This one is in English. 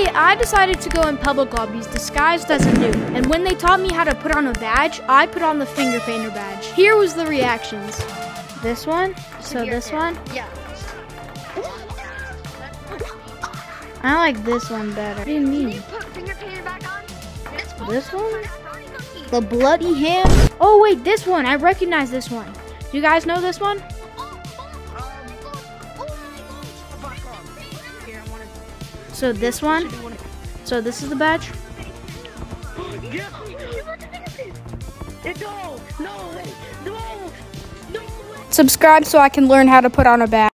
I decided to go in public lobbies disguised as a noob, and when they taught me how to put on a badge, I put on the finger painter badge. Here was the reactions. This one, so this one. Yeah. I like this one better. What do you mean? Can you put finger painter back on? This one? The bloody hand? Oh wait, this one. I recognize this one. Do you guys know this one? So this one. So this is the badge. Subscribe so I can learn how to put on a badge.